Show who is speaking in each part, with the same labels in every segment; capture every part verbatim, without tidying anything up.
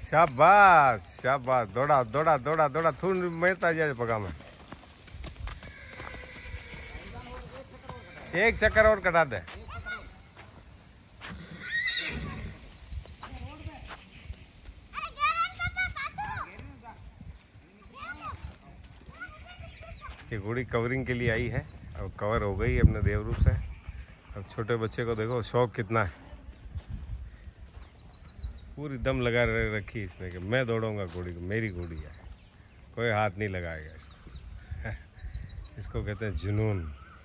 Speaker 1: शाबाश शाबाश, दौड़ा दौड़ा दौड़ा दौड़ा, थू मेहता जाए पगा में। एक चक्कर और कटा दे। ये घोड़ी कवरिंग के लिए आई है, अब कवर हो गई अपने देवरूप से। अब छोटे बच्चे को देखो शौक कितना है, पूरी दम लगा रखी इसने कि मैं दौड़ूंगा घोड़ी को, मेरी घोड़ी है, कोई हाथ नहीं लगाएगा इसको। इसको कहते हैं जुनून।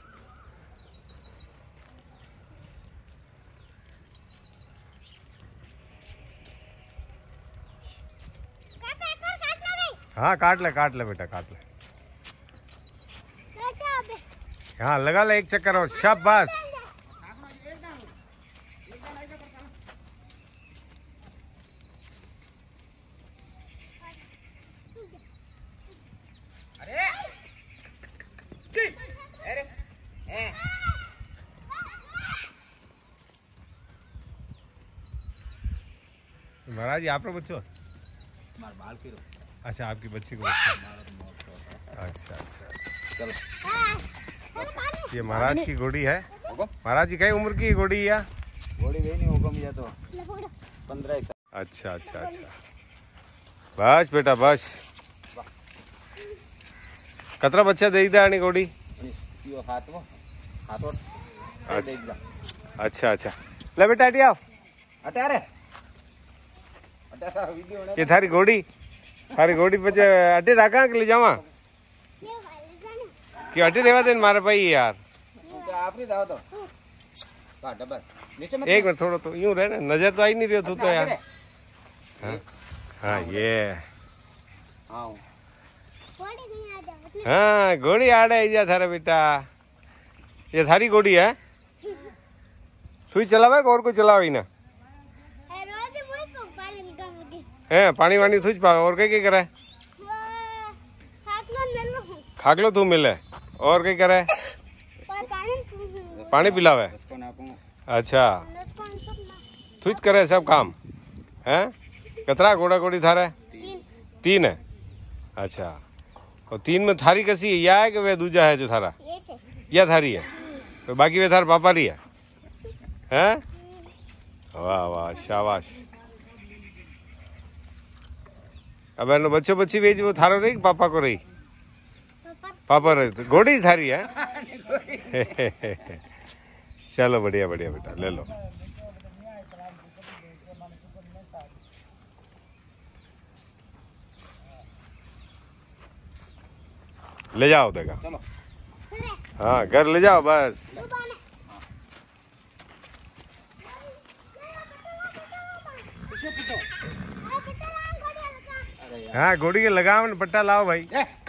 Speaker 1: हाँ काट ले काट ले बेटा काट ले। हाँ लगा ले एक चक्कर और, शाबाश। महाराज आप रो बच्चों, अच्छा आपकी बच्ची को। अच्छा अच्छा अच्छा चलो, ये महाराज की घोड़ी है। महाराज जी कई उम्र की घोड़ी है?
Speaker 2: घोड़ी गई नहीं होगा मुझे तो पंद्रह।
Speaker 1: अच्छा अच्छा अच्छा, बस बेटा बस। कतरा बच्चा दे दा घोड़ी? अच्छा अच्छा, ले बेटा हटी आओ। ये थारी घोड़ी, थारी घोड़ी बच्चे अड्डे रखा के ले जावा कि अड्डे रेवा दे मारे भाई यार।
Speaker 2: आप नहीं जाओ तो
Speaker 1: एक मिनट थोड़ा तो यूं रहे ना, नजर तो आई नहीं रही तू तो यार। हाँ हाँ ये हाँ घोड़ी आड़े जा थारा बेटा। ये थारी घोड़ी है, तू ही चलावे और कोई चलावे ही ना? है पानी वानी तुझ पावे और कई कई करे? खाकलो तू मिले और कई करे? पानी पिलावे। अच्छा तुझ करे सब काम है? कतरा घोड़ा घोड़ी थारे? तीन है। अच्छा, और तीन में थारी कैसी है, या है कि वे दूजा है जो थारा? या थारी है तो बाकी वे थार पापा रही है हैं? वाह वाह शाबाश। अब एनो बच्चो बच्ची भेज वो थारो रही पापा को रही? पापा रही तो घोड़ी थारी है। चलो बढ़िया बढ़िया बेटा ले लो। ले जाओ देगा। हाँ घर ले जाओ बस। हाँ घोड़ी के लगाम पट्टा लाओ भाई।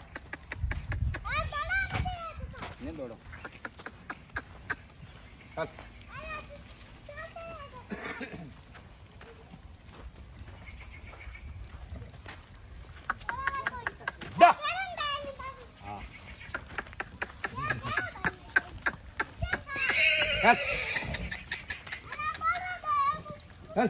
Speaker 2: चल चल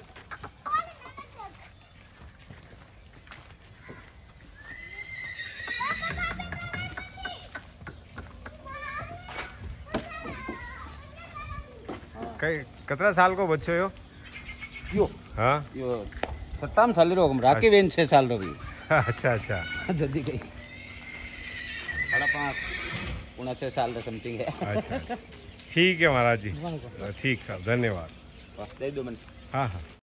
Speaker 1: कई कतरा साल को बच्चो यो?
Speaker 2: यो
Speaker 1: हाँ
Speaker 2: यो सत्तावन साल रो राके वेन छह साल रो भी।
Speaker 1: अच्छा अच्छा
Speaker 2: जल्दी गई साढ़ा पाँच पुणा छह साल रो समथिंग है।
Speaker 1: अच्छा ठीक है महाराज जी, ठीक साहब धन्यवाद।
Speaker 2: दे दो मन।
Speaker 1: हाँ हाँ।